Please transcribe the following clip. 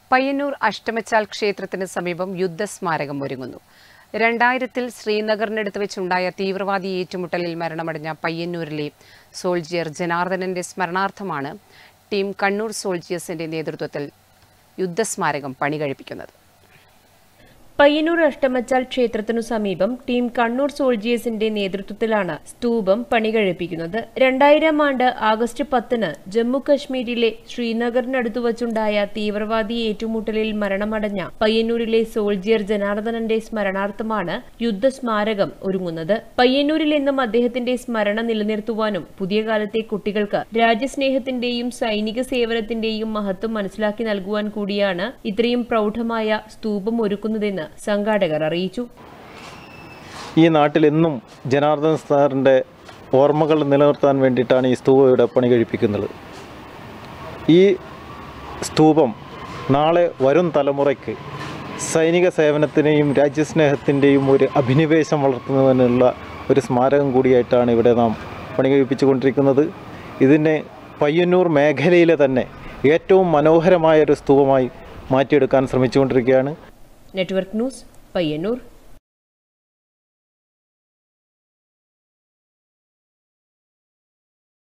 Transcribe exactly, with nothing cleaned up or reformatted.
പയ്യന്നൂർ അഷ്ടമച്ചാൽ ക്ഷേത്രത്തിന് സമീപം യുദ്ധസ്മാരകം ഒരുങ്ങുന്നു. രണ്ടായിരത്തിൽ ശ്രീനഗറിനടുത്ത് വെച്ചുണ്ടായ തീവ്രവാദി ഏറ്റുമുട്ടലിൽ മരണമടഞ്ഞ പയ്യന്നൂരിലെ സോൾജിയർ ജനാർദ്ദനന്റെ സ്മരണാർത്ഥമാണ് ടീം കണ്ണൂർ സോൾജിയേഴ്സിന്റെ നേതൃത്വത്തിൽ യുദ്ധസ്മാരകം പണികഴിപ്പിക്കുന്നത്. പയ്യന്നൂർ അഷ്ടമച്ചാൽ ക്ഷേത്രത്തിനു സമീപം ടീം കണ്ണൂർ സോൾജിയേഴ്സിന്റെ നേതൃത്വത്തിലാണ് സ്തൂപം പണികഴിപ്പിക്കുന്നത്. രണ്ടായിരം ആണ്ട് ആഗസ്റ്റ് പത്തിന് ജമ്മു കശ്മീരിലെ ശ്രീനഗറിനടുത്തു വച്ചുണ്ടായ തീവ്രവാദി ഏറ്റുമുട്ടലിൽ മരണമടഞ്ഞ പയ്യന്നൂരിലെ സോൾജിയർ ജനാർദ്ദനന്റെ സ്മരണാർത്ഥമാണ് യുദ്ധസ്മാരകം ഒരുങ്ങുന്നത്. പയ്യന്നൂരിൽ എന്നും അദ്ദേഹത്തിന്റെ സ്മരണ നിലനിർത്തുവാനും പുതിയ കാലത്തെ കുട്ടികൾക്ക് രാജ്യസ്നേഹത്തിന്റെയും സൈനിക സേവനത്തിന്റെയും മഹത്വം മനസ്സിലാക്കി നൽകുവാൻ കൂടിയാണ് ഇത്രയും പ്രൗഢമായ സ്തൂപം ഒരുക്കുന്നതെന്ന് സംഘാടകർ അറിയിച്ചു. ഈ നാട്ടിൽ എന്നും ജനാർദ്ദൻ സാറിൻ്റെ ഓർമ്മകൾ നിലനിർത്താൻ വേണ്ടിയിട്ടാണ് ഈ സ്തൂപം ഇവിടെ പണി കഴിപ്പിക്കുന്നത്. ഈ സ്തൂപം നാളെ വരും തലമുറയ്ക്ക് സൈനിക സേവനത്തിനെയും രാജ്യസ്നേഹത്തിൻ്റെയും ഒരു അഭിനിവേശം വളർത്തുന്നതിനുള്ള ഒരു സ്മാരകം കൂടിയായിട്ടാണ് ഇവിടെ നാം പണി കഴിപ്പിച്ചുകൊണ്ടിരിക്കുന്നത്. ഇതിനെ പയ്യന്നൂർ മേഖലയിലെ തന്നെ ഏറ്റവും മനോഹരമായ ഒരു സ്തൂപമായി മാറ്റിയെടുക്കാൻ ശ്രമിച്ചുകൊണ്ടിരിക്കുകയാണ്. Network news, Payyanur.